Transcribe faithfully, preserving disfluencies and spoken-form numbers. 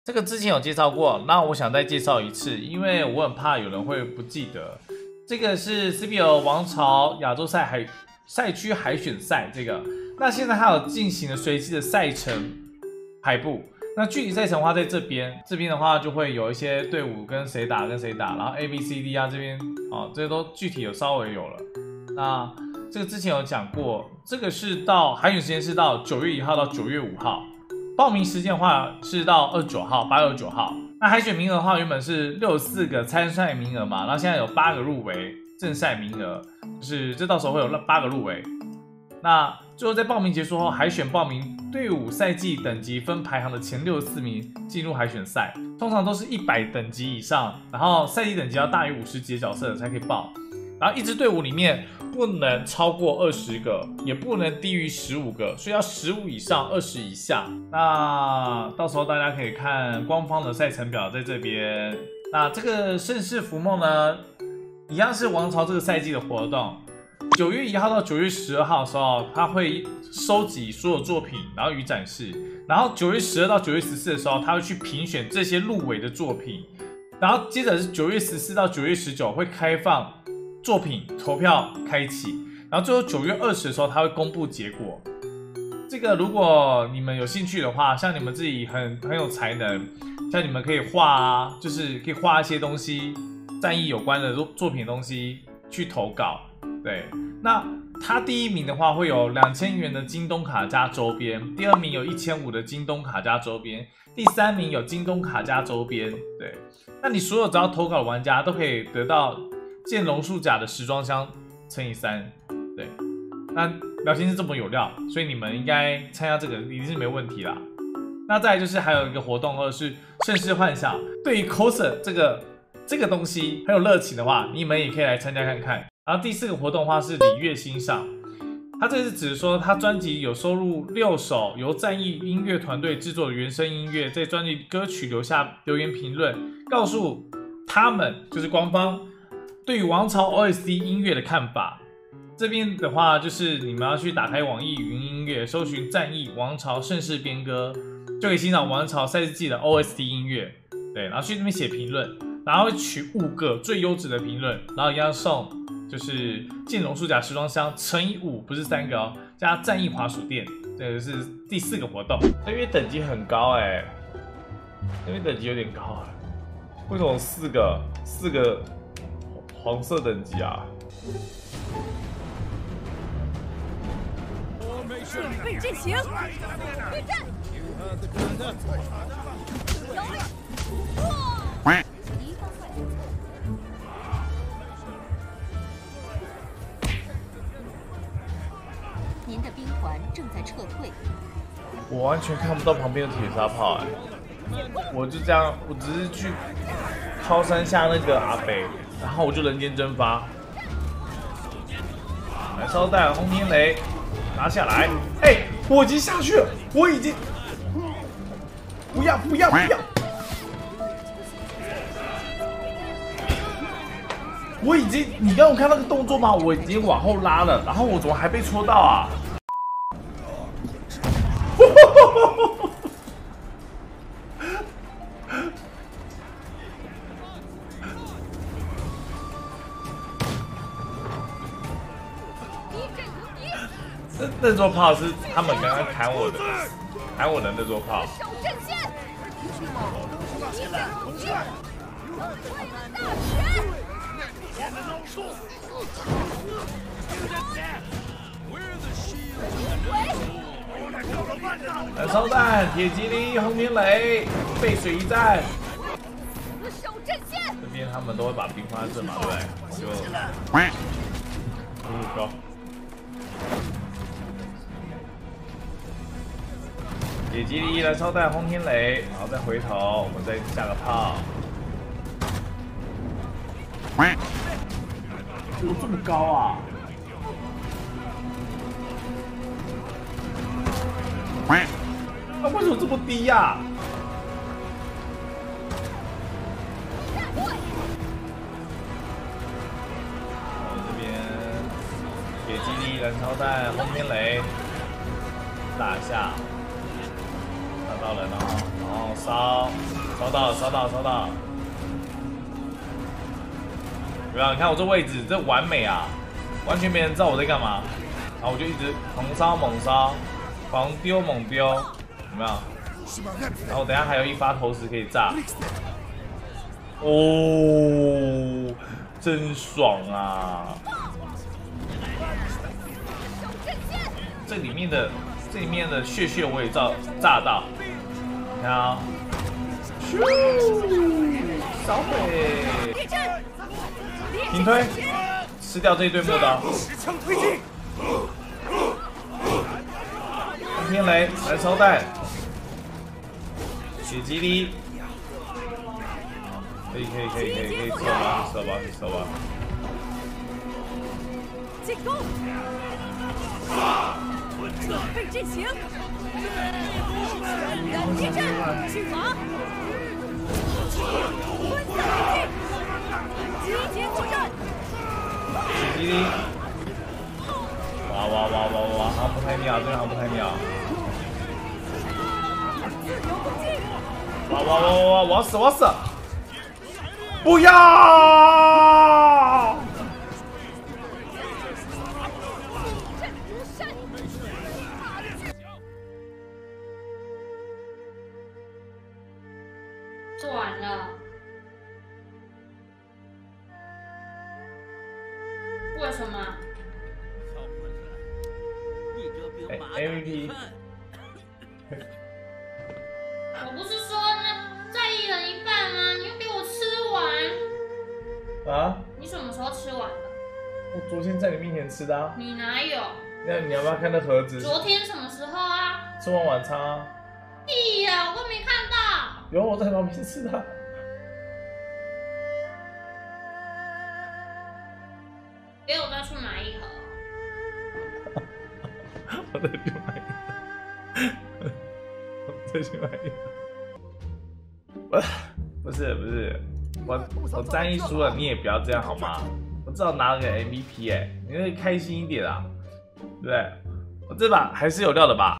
这个之前有介绍过，那我想再介绍一次，因为我很怕有人会不记得。这个是 C B L 王朝亚洲赛海赛区海选赛，这个那现在它有进行了随机的赛程排布。那具体赛程的话，在这边这边的话就会有一些队伍跟谁打跟谁打，然后 A B C D 啊这边哦，这些都具体有稍微有了。那这个之前有讲过，这个是到海选时间是到九月一号到九月五号。报名时间的话是到二十九号，八月二十九号。那海选名额的话，原本是六十四个参赛名额嘛，然后现在有八个入围正赛名额，就是这到时候会有八个入围。那最后在报名结束后，海选报名队伍赛季等级分排行的前六十四名进入海选赛，通常都是一百等级以上，然后赛季等级要大于五十级的角色才可以报。然后一支队伍里面不能超过二十个，也不能低于十五个，所以要十五以上，二十以下。那到时候大家可以看官方的赛程表在这边。那这个盛世浮梦呢，一样是王朝这个赛季的活动。九月一号到九月十二号的时候，他会收集所有作品，然后予展示。然后九月十二到九月十四的时候，他会去评选这些入围的作品。然后接着是九月十四到九月十九会开放作品投票开启，然后最后九月二十的时候，他会公布结果。这个如果你们有兴趣的话，像你们自己很很有才能，像你们可以画啊，就是可以画一些东西，战役有关的作品的东西去投稿。对，那他第一名的话会有两千元的京东卡加周边，第二名有一千五的京东卡加周边，第三名有京东卡加周边。对，那你所有只要投稿的玩家都可以得到剑龙树甲的时装箱乘以三。对，那聊天是这么有料，所以你们应该参加这个一定是没问题啦。那再来就是还有一个活动，或者是盛世幻想，对于 coser 这个这个东西很有热情的话，你们也可以来参加看看。然后第四个活动的话是礼乐欣赏，它这是指说他专辑有收录六首由战役音乐团队制作的原声音乐，在专辑歌曲留下留言评论，告诉他们就是官方对于王朝 O S T 音乐的看法。这边的话就是你们要去打开网易云音乐，搜寻战役王朝盛世编歌，就可以欣赏王朝赛季的 O S T 音乐。对，然后去那边写评论，然后会取五个最优质的评论，然后一样送就是剑龙树甲时装箱乘以五，不是三个哦，加战役滑鼠垫，这个是第四个活动。那边等级很高哎、欸，那边等级有点高哎、欸，为什么四个四个黄色等级啊？ 准备阵型，对战。摇铃，哇！您的兵团正在撤退。 我完全看不到旁边的铁砂炮哎、欸，我就这样，我只是去靠山下那个阿北，然后我就人间蒸发。来烧弹轰天雷。拿下来！哎、欸，我已经下去了，我已经不要不要不要！我已经，你刚有看那个动作吗？我已经往后拉了，然后我怎么还被戳到啊？那那座炮是他们刚刚砍我的，砍我的那座炮。 守阵线，一阵红军，大拳！燃烧弹、铁蒺藜、轰天雷、背水一战。 守阵线。 这边他们都会把兵放在这嘛，对不对？就，嗯，高。铁蒺藜、燃烧弹、轰天雷，然后再回头，我们再下个炮。怎么这么高啊？它为什么这么低呀、啊？我这边铁蒺藜、燃烧弹、轰天雷打一下。 到人了，然后烧，烧到了，烧到了，烧到了。对啊，你看我这位置，这完美啊，完全没人知道我在干嘛。然后我就一直狂烧猛烧，狂丢猛丢，有没有？然后等一下还有一发投石可以炸。哦，真爽啊！这里面的这里面的血血我也炸炸到，你看啊，咻，烧毁，平推，吃掉这一堆磨刀。天雷来烧弹，血击力，可以可以可以可以可以，射吧射吧射吧。 进攻！准备进行！人人敌阵，去马！分散为进，集结作战！ 血击力，哇哇哇哇哇，好像不太妙，这个好像不太妙。哇哇哇哇哇！我要死我要死！不要！ 做完了，为什么？ 哎 ，M V P。 我不是说那再一人一半吗？你又给我吃完。 啊？ 你什么时候吃完的？ 我昨天在你面前吃的啊。 你哪有？ 那你要不要看那盒子？ 昨天什么时候啊？ 吃完晚餐啊。 屁呀，我都没看到。 有我在旁边吃的。 给我再去买一盒。 我再去买一盒。我再去买一盒。不是不是，我我战役输了，你也不要这样好吗？我至少拿了个 M V P 哎、欸，你可以开心一点啊，对不对？我这把还是有料的吧？